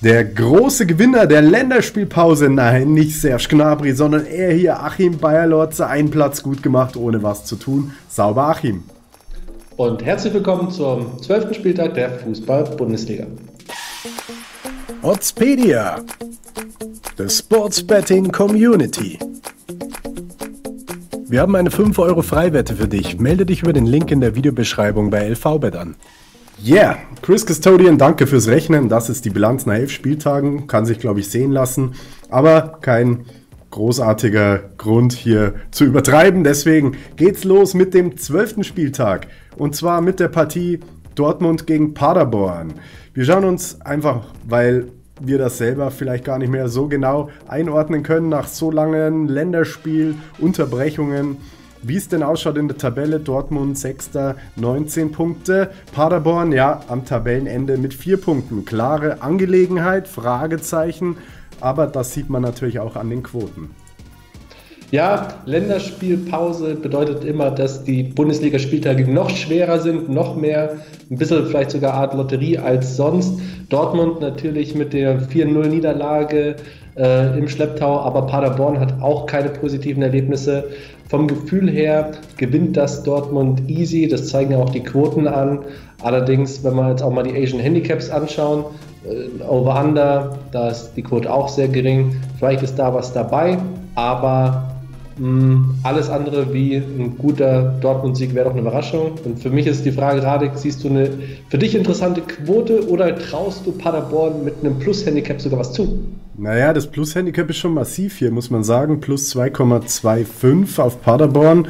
Der große Gewinner der Länderspielpause, nein, nicht Serge Gnabry, sondern er hier, Achim Beyer-Lorze, einen Platz gut gemacht, ohne was zu tun. Sauber, Achim. Und herzlich willkommen zum 12. Spieltag der Fußball-Bundesliga. Oddspedia, the Sports Betting Community. Wir haben eine 5 € Freiwette für dich. Melde dich über den Link in der Videobeschreibung bei LVBet an. Yeah, Chris Custodian, danke fürs Rechnen. Das ist die Bilanz nach 11 Spieltagen. Kann sich, glaube ich, sehen lassen. Aber kein großartiger Grund hier zu übertreiben. Deswegen geht's los mit dem 12. Spieltag. Und zwar mit der Partie Dortmund gegen Paderborn. Wir schauen uns einfach, weil wir das selber vielleicht gar nicht mehr so genau einordnen können, nach so langen Länderspielunterbrechungen, wie es denn ausschaut in der Tabelle. Dortmund 6. 19 Punkte. Paderborn, ja, am Tabellenende mit 4 Punkten. Klare Angelegenheit, Fragezeichen, aber das sieht man natürlich auch an den Quoten. Ja, Länderspielpause bedeutet immer, dass die Bundesliga-Spieltage noch schwerer sind, noch mehr, ein bisschen vielleicht sogar Art Lotterie als sonst. Dortmund natürlich mit der 4-0-Niederlage im Schlepptau, aber Paderborn hat auch keine positiven Erlebnisse. Vom Gefühl her gewinnt das Dortmund easy, das zeigen ja auch die Quoten an. Allerdings, wenn wir jetzt auch mal die Asian Handicaps anschauen, Over-Under, da ist die Quote auch sehr gering. Vielleicht ist da was dabei, aber alles andere wie ein guter Dortmund-Sieg wäre doch eine Überraschung. Und für mich ist die Frage, Radek, siehst du eine für dich interessante Quote oder traust du Paderborn mit einem Plus-Handicap sogar was zu? Naja, das Plus-Handicap ist schon massiv hier, muss man sagen. Plus 2,25 auf Paderborn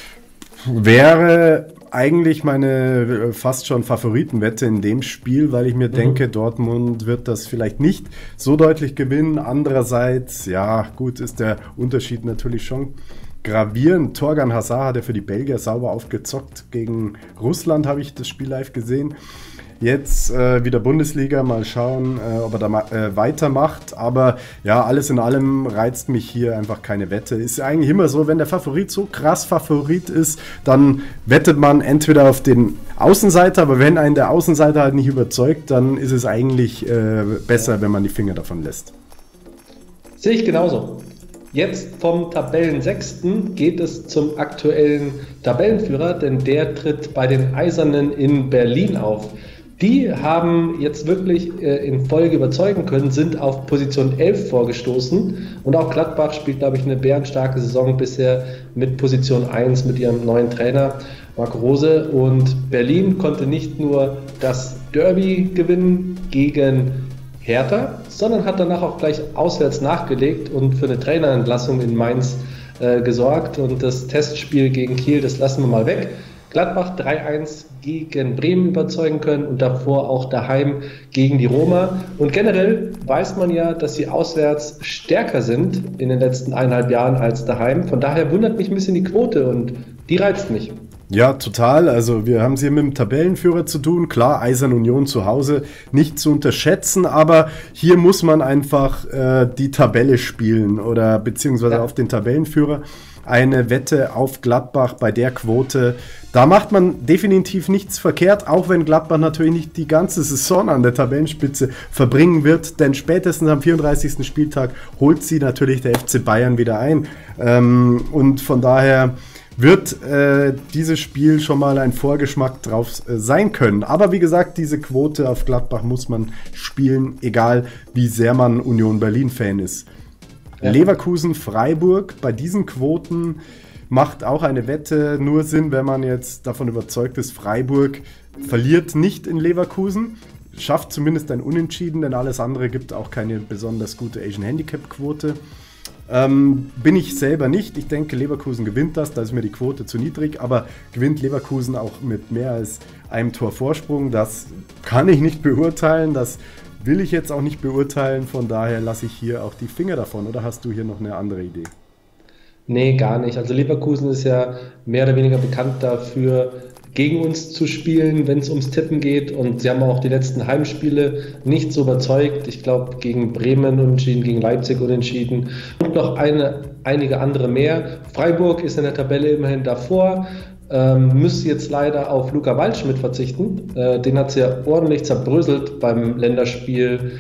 wäre eigentlich meine fast schon Favoritenwette in dem Spiel, weil ich mir denke, Dortmund wird das vielleicht nicht so deutlich gewinnen. Andererseits, ja gut, ist der Unterschied natürlich schon gravierend. Thorgan Hazard hat ja für die Belgier sauber aufgezockt. Gegen Russland habe ich das Spiel live gesehen. Jetzt wieder Bundesliga, mal schauen, ob er da weitermacht. Aber ja, alles in allem reizt mich hier einfach keine Wette. Ist eigentlich immer so, wenn der Favorit so krass Favorit ist, dann wettet man entweder auf den Außenseiter, aber wenn einen der Außenseiter halt nicht überzeugt, dann ist es eigentlich besser, wenn man die Finger davon lässt. Sehe ich genauso. Jetzt vom Tabellensechsten geht es zum aktuellen Tabellenführer, denn der tritt bei den Eisernen in Berlin auf. Die haben jetzt wirklich in Folge überzeugen können, sind auf Position 11 vorgestoßen und auch Gladbach spielt, glaube ich, eine bärenstarke Saison bisher mit Position 1 mit ihrem neuen Trainer Marco Rose, und Berlin konnte nicht nur das Derby gewinnen gegen Hertha, sondern hat danach auch gleich auswärts nachgelegt und für eine Trainerentlassung in Mainz gesorgt, und das Testspiel gegen Kiel, das lassen wir mal weg. Gladbach 3-1 gegen Bremen überzeugen können und davor auch daheim gegen die Roma. Und generell weiß man ja, dass sie auswärts stärker sind in den letzten 1,5 Jahren als daheim. Von daher wundert mich ein bisschen die Quote und die reizt mich. Ja, total. Also wir haben es hier mit dem Tabellenführer zu tun. Klar, Eisern Union zu Hause nicht zu unterschätzen, aber hier muss man einfach die Tabelle spielen oder beziehungsweise auf den Tabellenführer. Eine Wette auf Gladbach bei der Quote, da macht man definitiv nichts verkehrt, auch wenn Gladbach natürlich nicht die ganze Saison an der Tabellenspitze verbringen wird, denn spätestens am 34. Spieltag holt sie natürlich der FC Bayern wieder ein. Und von daher wird dieses Spiel schon mal ein Vorgeschmack drauf sein können. Aber wie gesagt, diese Quote auf Gladbach muss man spielen, egal wie sehr man Union Berlin-Fan ist. Ja. Leverkusen-Freiburg, bei diesen Quoten macht auch eine Wette nur Sinn, wenn man jetzt davon überzeugt ist, Freiburg verliert nicht in Leverkusen, schafft zumindest ein Unentschieden, denn alles andere gibt auch keine besonders gute Asian Handicap-Quote. Bin ich selber nicht. Ich denke, Leverkusen gewinnt das, da ist mir die Quote zu niedrig, aber gewinnt Leverkusen auch mit mehr als einem Tor Vorsprung, das kann ich nicht beurteilen, das will ich jetzt auch nicht beurteilen, von daher lasse ich hier auch die Finger davon. Oder hast du hier noch eine andere Idee? Nee, gar nicht. Also Leverkusen ist ja mehr oder weniger bekannt dafür, gegen uns zu spielen, wenn es ums Tippen geht. Und sie haben auch die letzten Heimspiele nicht so überzeugt. Ich glaube, gegen Bremen unentschieden, gegen Leipzig unentschieden und noch einige andere mehr. Freiburg ist in der Tabelle immerhin davor. müsste jetzt leider auf Luca Waldschmidt verzichten. Den hat sie ja ordentlich zerbröselt beim Länderspiel.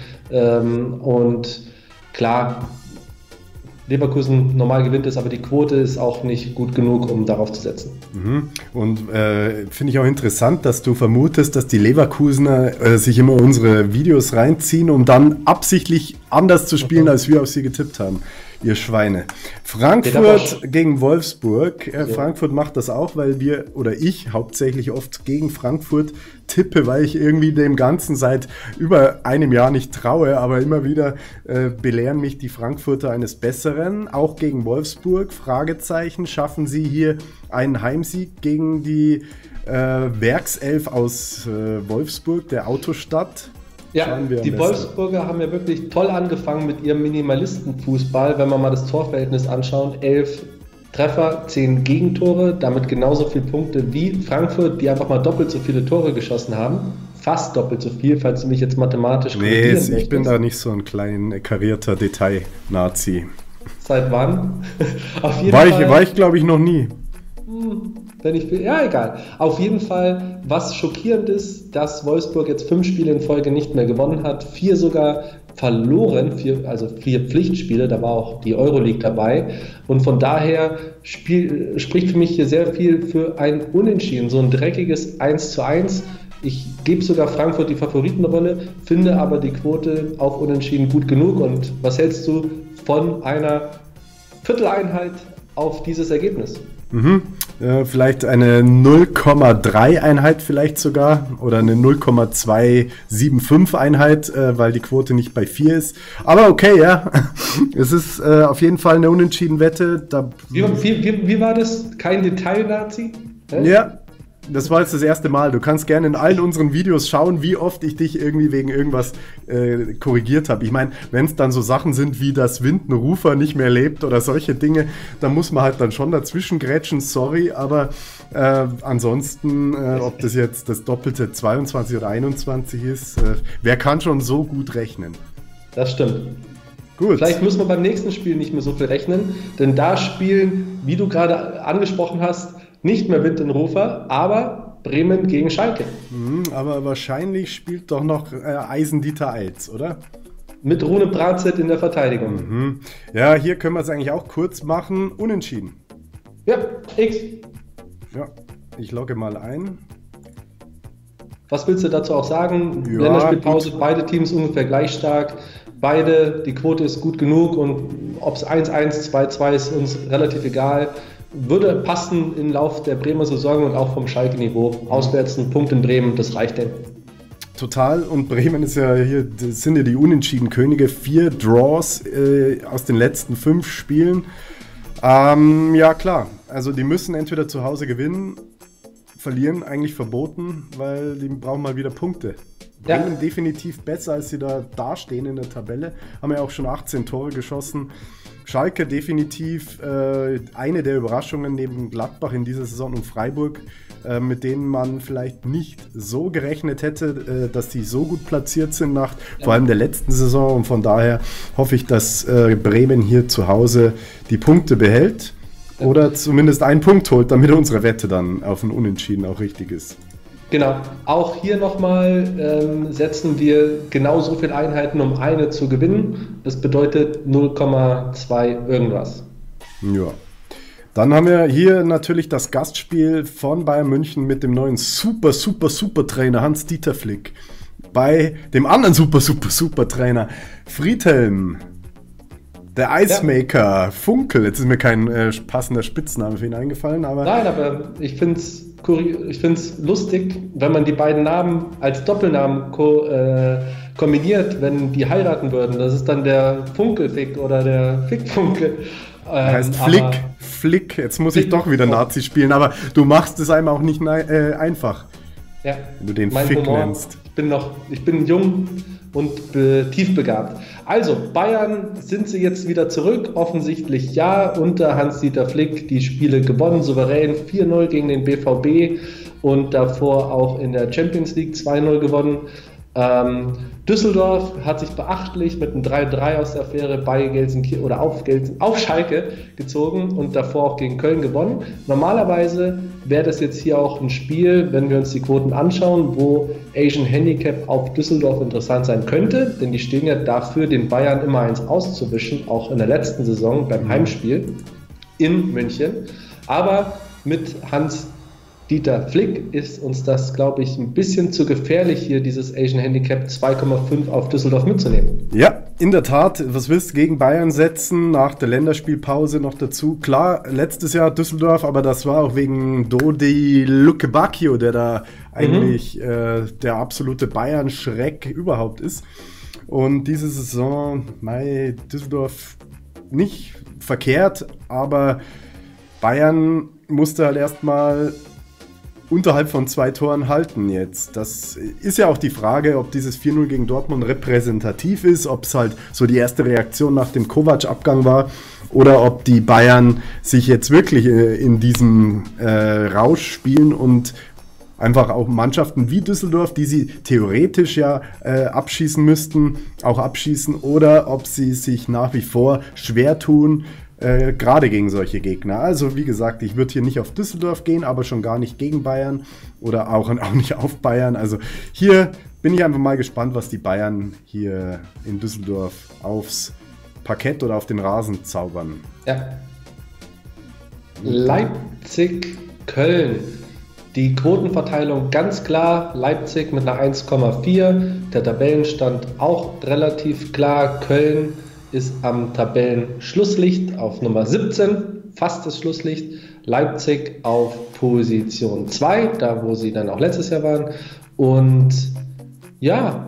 Und klar, Leverkusen normal gewinnt es, aber die Quote ist auch nicht gut genug, um darauf zu setzen. Und finde ich auch interessant, dass du vermutest, dass die Leverkusener sich immer unsere Videos reinziehen, um dann absichtlich anders zu spielen, als wir auf sie getippt haben. Ihr Schweine. Frankfurt gegen Wolfsburg. Frankfurt macht das auch, weil ich hauptsächlich oft gegen Frankfurt tippe, weil ich irgendwie dem Ganzen seit über einem Jahr nicht traue, aber immer wieder belehren mich die Frankfurter eines Besseren. Auch gegen Wolfsburg, Fragezeichen, schaffen sie hier einen Heimsieg gegen die Werkself aus Wolfsburg, der Autostadt? Ja, die Wolfsburger haben ja wirklich toll angefangen mit ihrem Minimalistenfußball. Wenn wir mal das Torverhältnis anschauen, 11 Treffer, 10 Gegentore, damit genauso viele Punkte wie Frankfurt, die einfach mal doppelt so viele Tore geschossen haben. Fast doppelt so viel, falls du mich jetzt mathematisch korrigieren möchtest. Ich bin da nicht so ein klein karierter Detail-Nazi. Seit wann? Auf jeden Fall war ich glaube ich noch nie. Ja, egal. Auf jeden Fall, was schockierend ist, dass Wolfsburg jetzt 5 Spiele in Folge nicht mehr gewonnen hat, 4 sogar verloren, 4 Pflichtspiele, da war auch die Euroleague dabei. Und von daher spricht für mich hier sehr viel für ein Unentschieden, so ein dreckiges 1:1. Ich gebe sogar Frankfurt die Favoritenrolle, finde aber die Quote auf Unentschieden gut genug. Und was hältst du von einer Vierteleinheit auf dieses Ergebnis? Vielleicht eine 0,3 Einheit vielleicht sogar oder eine 0,275 Einheit, weil die Quote nicht bei 4 ist. Aber okay, ja. Es ist auf jeden Fall eine Unentschieden-Wette. Wie war das? Kein Detail-Nazi? Ja. Das war jetzt das erste Mal. Du kannst gerne in allen unseren Videos schauen, wie oft ich dich irgendwie wegen irgendwas korrigiert habe. Ich meine, wenn es dann so Sachen sind, wie dass Windenrufer nicht mehr lebt oder solche Dinge, dann muss man halt dann schon dazwischen grätschen, sorry, aber ansonsten, ob das jetzt das doppelte 22 oder 21 ist, wer kann schon so gut rechnen? Das stimmt. Gut. Vielleicht müssen wir beim nächsten Spiel nicht mehr so viel rechnen, denn da spielen, wie du gerade angesprochen hast, nicht mehr Windenrufer, aber Bremen gegen Schalke. Aber wahrscheinlich spielt doch noch Eisendieter Eils, oder? Mit Rune Bratzett in der Verteidigung. Ja, hier können wir es eigentlich auch kurz machen. Unentschieden. Ja, X. Ja, ich logge mal ein. Was willst du dazu auch sagen? Ja, Länderspielpause, beide Teams ungefähr gleich stark. Beide, die Quote ist gut genug und ob es 1-1, 2-2 ist uns relativ egal. Würde passen im Lauf der Bremer Saison und auch vom Schalke-Niveau. Auswärts ein Punkt in Bremen, das reicht denn. Total, und Bremen ist ja hier, das sind ja die Unentschieden-Könige. 4 Draws aus den letzten 5 Spielen. Ja klar, also die müssen entweder zu Hause gewinnen, verlieren eigentlich verboten, weil die brauchen mal wieder Punkte. Bremen definitiv besser, als sie da dastehen in der Tabelle. Haben ja auch schon 18 Tore geschossen. Schalke definitiv eine der Überraschungen neben Gladbach in dieser Saison und Freiburg, mit denen man vielleicht nicht so gerechnet hätte, dass die so gut platziert sind nach vor allem der letzten Saison. Und von daher hoffe ich, dass Bremen hier zu Hause die Punkte behält oder zumindest einen Punkt holt, damit unsere Wette dann auf ein Unentschieden auch richtig ist. Genau, auch hier nochmal setzen wir genauso viele Einheiten, um eine zu gewinnen. Das bedeutet 0,2 irgendwas. Ja, dann haben wir hier natürlich das Gastspiel von Bayern München mit dem neuen super Trainer Hans-Dieter Flick. Bei dem anderen super Trainer Friedhelm. Der Icemaker, Funkel. Jetzt ist mir kein passender Spitzname für ihn eingefallen, aber... Nein, aber ich finde es lustig, wenn man die beiden Namen als Doppelnamen kombiniert, wenn die heiraten würden. Das ist dann der Funkelfick oder der Fickfunkel. Heißt Flick. Jetzt muss ich doch wieder Nazi spielen, aber du machst es einem auch nicht einfach, wenn du den Fick nennst. Ich bin jung und tiefbegabt. Also, Bayern, sind sie jetzt wieder zurück? Offensichtlich ja, unter Hans-Dieter Flick die Spiele gewonnen, souverän 4-0 gegen den BVB und davor auch in der Champions League 2-0 gewonnen. Düsseldorf hat sich beachtlich mit einem 3-3 aus der Affäre bei Gelsenkirchen oder auf Schalke gezogen und davor auch gegen Köln gewonnen. Normalerweise wäre das jetzt hier auch ein Spiel, wenn wir uns die Quoten anschauen, wo Asian Handicap auf Düsseldorf interessant sein könnte, denn die stehen ja dafür, den Bayern immer eins auszuwischen, auch in der letzten Saison beim Heimspiel in München. Aber mit Hans-Dieter Flick ist uns das, glaube ich, ein bisschen zu gefährlich, hier dieses Asian Handicap 2,5 auf Düsseldorf mitzunehmen. Ja, in der Tat. Was willst du gegen Bayern setzen? Nach der Länderspielpause noch dazu. Klar, letztes Jahr Düsseldorf, aber das war auch wegen Dodi Lukebakio, der da eigentlich der absolute Bayern-Schreck überhaupt ist. Und diese Saison, Düsseldorf nicht verkehrt, aber Bayern musste halt erstmal unterhalb von 2 Toren halten jetzt. Das ist ja auch die Frage, ob dieses 4-0 gegen Dortmund repräsentativ ist, ob es halt so die erste Reaktion nach dem Kovac-Abgang war oder ob die Bayern sich jetzt wirklich in diesem Rausch spielen und einfach auch Mannschaften wie Düsseldorf, die sie theoretisch ja abschießen müssten, auch abschießen, oder ob sie sich nach wie vor schwer tun, gerade gegen solche Gegner. Also wie gesagt, ich würde hier nicht auf Düsseldorf gehen, aber schon gar nicht gegen Bayern oder auch nicht auf Bayern. Also hier bin ich einfach mal gespannt, was die Bayern hier in Düsseldorf aufs Parkett oder auf den Rasen zaubern. Ja. Leipzig, Köln. Die Quotenverteilung ganz klar, Leipzig mit einer 1,4, der Tabellenstand auch relativ klar, Köln ist am Tabellenschlusslicht auf Nummer 17, fast das Schlusslicht, Leipzig auf Position 2, da wo sie dann auch letztes Jahr waren. Und ja,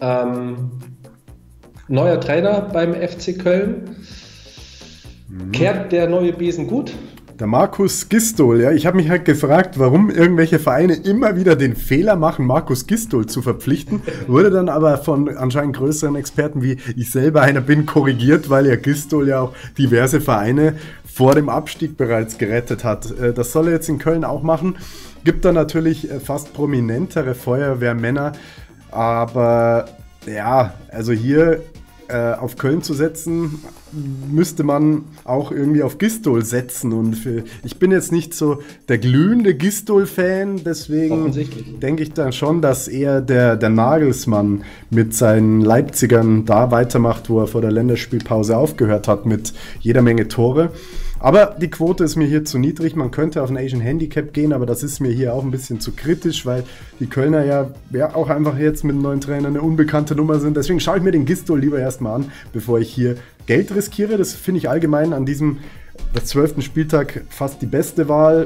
neuer Trainer beim FC Köln. Kehrt der neue Besen gut? Der Markus Gistol, ja, ich habe mich halt gefragt, warum irgendwelche Vereine immer wieder den Fehler machen, Markus Gistol zu verpflichten, wurde dann aber von anscheinend größeren Experten, wie ich selber einer bin, korrigiert, weil ja Gistol ja auch diverse Vereine vor dem Abstieg bereits gerettet hat. Das soll er jetzt in Köln auch machen. Gibt da natürlich fast prominentere Feuerwehrmänner, aber ja, also hier auf Köln zu setzen, müsste man auch irgendwie auf Gistol setzen. Und ich bin jetzt nicht so der glühende Gistol-Fan, deswegen denke ich dann schon, dass eher der Nagelsmann mit seinen Leipzigern da weitermacht, wo er vor der Länderspielpause aufgehört hat, mit jeder Menge Tore. Aber die Quote ist mir hier zu niedrig. Man könnte auf ein Asian Handicap gehen, aber das ist mir hier auch ein bisschen zu kritisch, weil die Kölner ja auch einfach jetzt mit dem neuen Trainer eine unbekannte Nummer sind. Deswegen schaue ich mir den Gistol lieber erstmal an, bevor ich hier Geld riskiere. Das finde ich allgemein an diesem 12. Spieltag fast die beste Wahl,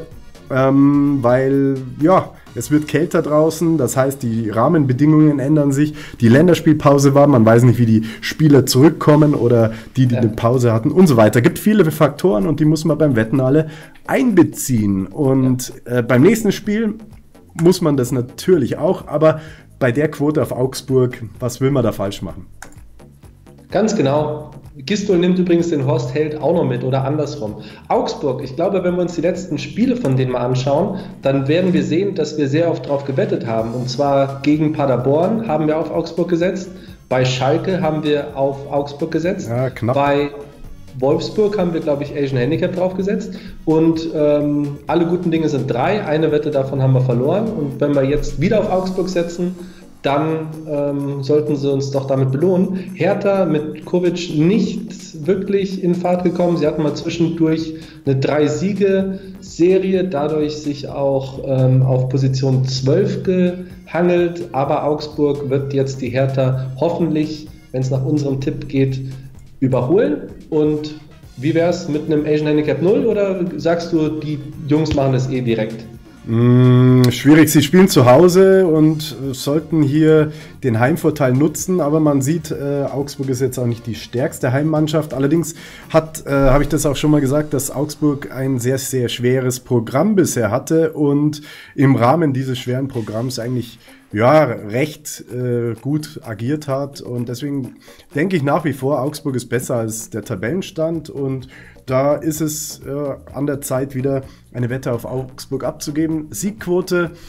weil ja, es wird kälter draußen, das heißt, die Rahmenbedingungen ändern sich. Die Länderspielpause war, man weiß nicht, wie die Spieler zurückkommen oder die eine Pause hatten und so weiter. Es gibt viele Faktoren und die muss man beim Wetten alle einbeziehen. Und beim nächsten Spiel muss man das natürlich auch, aber bei der Quote auf Augsburg, was will man da falsch machen? Ganz genau. Gistol nimmt übrigens den Horst Held auch noch mit oder andersrum. Augsburg, ich glaube, wenn wir uns die letzten Spiele von denen mal anschauen, dann werden wir sehen, dass wir sehr oft drauf gewettet haben. Und zwar gegen Paderborn haben wir auf Augsburg gesetzt, bei Schalke haben wir auf Augsburg gesetzt, ja, knapp. Bei Wolfsburg haben wir, glaube ich, Asian Handicap draufgesetzt und alle guten Dinge sind 3, eine Wette davon haben wir verloren und wenn wir jetzt wieder auf Augsburg setzen, dann sollten sie uns doch damit belohnen. Hertha mit Kovic nicht wirklich in Fahrt gekommen. Sie hatten mal zwischendurch eine 3-Siege-Serie, dadurch sich auch auf Position 12 gehangelt. Aber Augsburg wird jetzt die Hertha hoffentlich, wenn es nach unserem Tipp geht, überholen. Und wie wäre es mit einem Asian Handicap 0 oder sagst du, die Jungs machen das eh direkt? Schwierig, sie spielen zu Hause und sollten hier den Heimvorteil nutzen, aber man sieht, Augsburg ist jetzt auch nicht die stärkste Heimmannschaft. Allerdings habe ich das auch schon mal gesagt, dass Augsburg ein sehr, sehr schweres Programm bisher hatte und im Rahmen dieses schweren Programms eigentlich recht gut agiert hat und deswegen denke ich nach wie vor, Augsburg ist besser als der Tabellenstand und da ist es an der Zeit, wieder eine Wette auf Augsburg abzugeben. Siegquote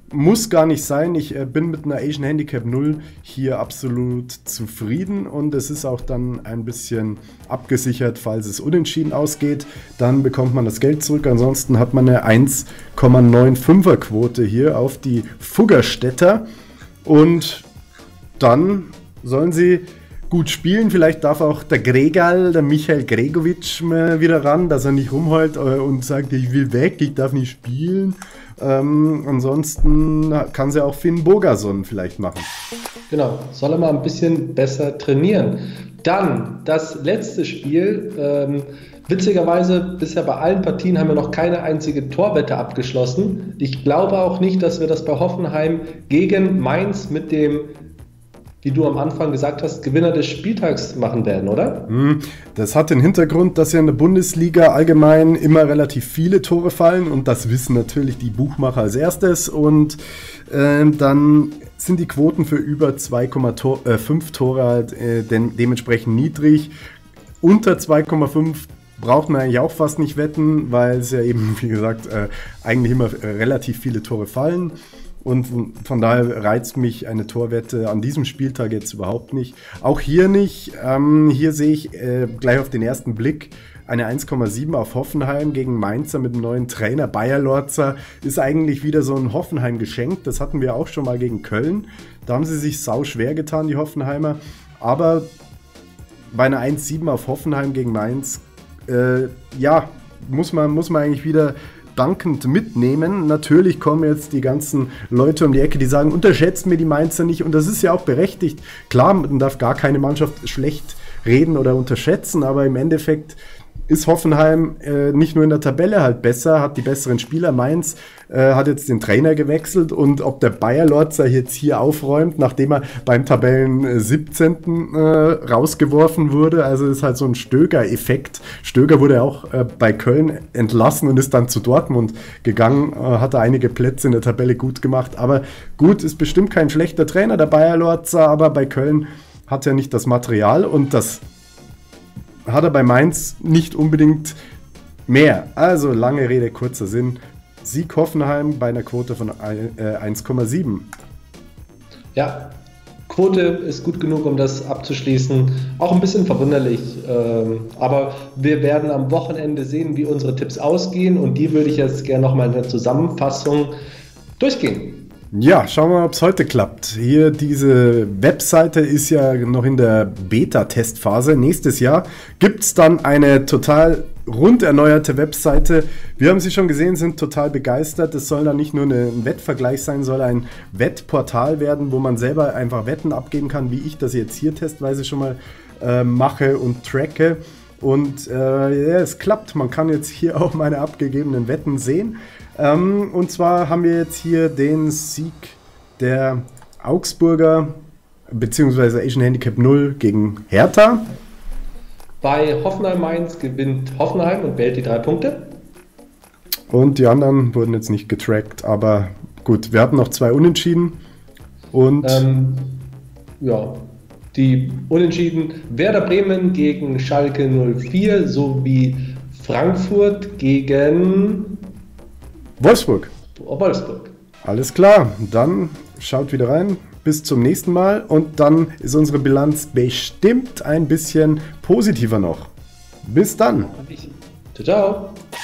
muss gar nicht sein. Ich bin mit einer Asian Handicap 0 hier absolut zufrieden und es ist auch dann ein bisschen abgesichert, falls es unentschieden ausgeht. Dann bekommt man das Geld zurück. Ansonsten hat man eine 1,95er Quote hier auf die Fuggerstädter und dann sollen sie gut spielen. Vielleicht darf auch der Gregal, der Michael Gregovic mal wieder ran, dass er nicht rumheult und sagt, ich will weg, ich darf nicht spielen. Ansonsten kann sie auch Finn Bogason vielleicht machen. Genau, soll er mal ein bisschen besser trainieren. Dann das letzte Spiel. Witzigerweise, bisher bei allen Partien haben wir noch keine einzige Torwette abgeschlossen. Ich glaube auch nicht, dass wir das bei Hoffenheim gegen Mainz mit dem, wie du am Anfang gesagt hast, Gewinner des Spieltags machen werden, oder? Das hat den Hintergrund, dass ja in der Bundesliga allgemein immer relativ viele Tore fallen und das wissen natürlich die Buchmacher als erstes und dann sind die Quoten für über 2,5 Tore halt, dementsprechend niedrig. Unter 2,5 braucht man eigentlich auch fast nicht wetten, weil es ja eben, wie gesagt, eigentlich immer relativ viele Tore fallen. Und von daher reizt mich eine Torwette an diesem Spieltag jetzt überhaupt nicht. Auch hier nicht. Hier sehe ich gleich auf den ersten Blick eine 1,7 auf Hoffenheim gegen Mainzer mit dem neuen Trainer. Bayer Lorzer ist eigentlich wieder so ein Hoffenheim-Geschenk. Das hatten wir auch schon mal gegen Köln. Da haben sie sich sau schwer getan, die Hoffenheimer. Aber bei einer 1,7 auf Hoffenheim gegen Mainz, muss man eigentlich wieder dankend mitnehmen. Natürlich kommen jetzt die ganzen Leute um die Ecke, die sagen, unterschätzt mir die Mainzer nicht und das ist ja auch berechtigt. Klar, man darf gar keine Mannschaft schlecht reden oder unterschätzen, aber im Endeffekt ist Hoffenheim nicht nur in der Tabelle halt besser, hat die besseren Spieler. Mainz hat jetzt den Trainer gewechselt und ob der Bayer Lorzer jetzt hier aufräumt, nachdem er beim Tabellen 17. Rausgeworfen wurde, also ist halt so ein Stöger-Effekt. Stöger wurde auch bei Köln entlassen und ist dann zu Dortmund gegangen, hat er einige Plätze in der Tabelle gut gemacht, aber gut, ist bestimmt kein schlechter Trainer, der Bayer Lorzer, aber bei Köln hat er nicht das Material und das hat er bei Mainz nicht unbedingt mehr. Also lange Rede, kurzer Sinn. Sieg Hoffenheim bei einer Quote von 1,7. Ja, Quote ist gut genug, um das abzuschließen. Auch ein bisschen verwunderlich. Aber wir werden am Wochenende sehen, wie unsere Tipps ausgehen. Und die würde ich jetzt gerne nochmal in der Zusammenfassung durchgehen. Ja, schauen wir mal, ob es heute klappt. Hier, diese Webseite ist ja noch in der Beta-Testphase. Nächstes Jahr gibt es dann eine total rund erneuerte Webseite. Wir haben sie schon gesehen, sind total begeistert. Es soll dann nicht nur ein Wettvergleich sein, soll ein Wettportal werden, wo man selber einfach Wetten abgeben kann, wie ich das jetzt hier testweise schon mal mache und tracke. Und es klappt. Man kann jetzt hier auch meine abgegebenen Wetten sehen. Und zwar haben wir jetzt hier den Sieg der Augsburger bzw. Asian Handicap 0 gegen Hertha. Bei Hoffenheim-Mainz gewinnt Hoffenheim und behält die 3 Punkte. Und die anderen wurden jetzt nicht getrackt, aber gut, wir hatten noch 2 Unentschieden. Und die Unentschieden Werder Bremen gegen Schalke 04 sowie Frankfurt gegen Wolfsburg. Wolfsburg. Alles klar, dann schaut wieder rein. Bis zum nächsten Mal und dann ist unsere Bilanz bestimmt ein bisschen positiver noch. Bis dann. Ciao.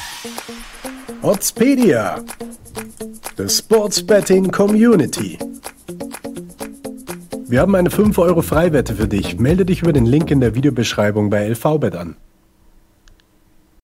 Oddspedia, the Sports Betting Community. Wir haben eine 5 € Freiwette für dich. Melde dich über den Link in der Videobeschreibung bei LVBet an.